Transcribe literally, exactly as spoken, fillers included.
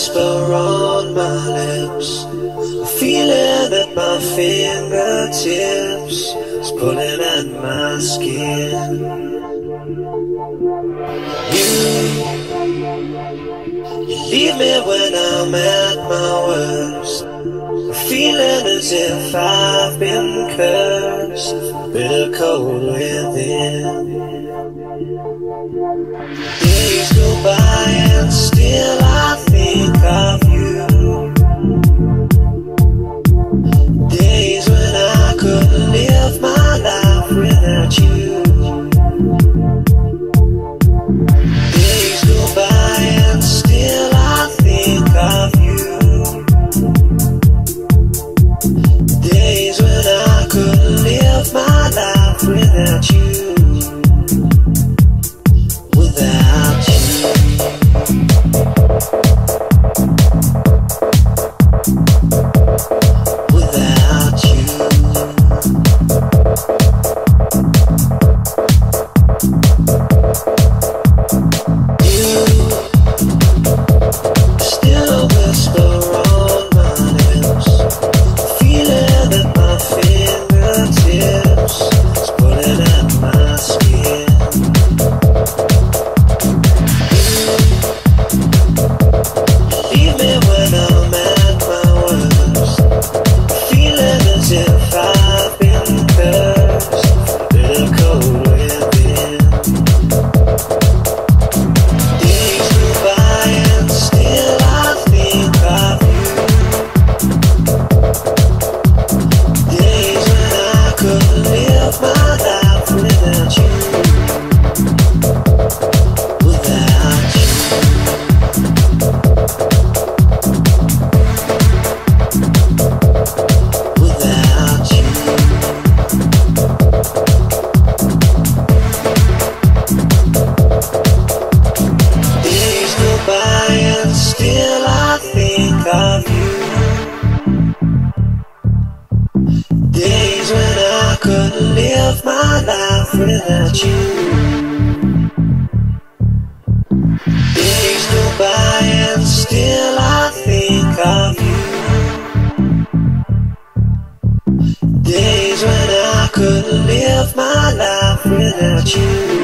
whisper on my lips, a feeling at my fingertips is pulling at my skin. You, you leave me when I'm at my worst, a feeling as if I've been cursed, bitter cold within. Days go by and still I think of you. Days when I couldn't live my life without you. Days go by and still I think of you. Days when I couldn't live my life without you. Without you. Without you. You still whisper on my lips, feeling at my fingertips, it's pulling at my skin. Leave me when I'm at my worst, feeling as if I've been cursed, bitter cold within. Days go by and still I think of you. Days when I couldn't live my life without you. Without you. Without you. Days go by and still I think of you. Days when I couldn't live my life without you. Days go by and still I think of you. Days when I couldn't live my life without you.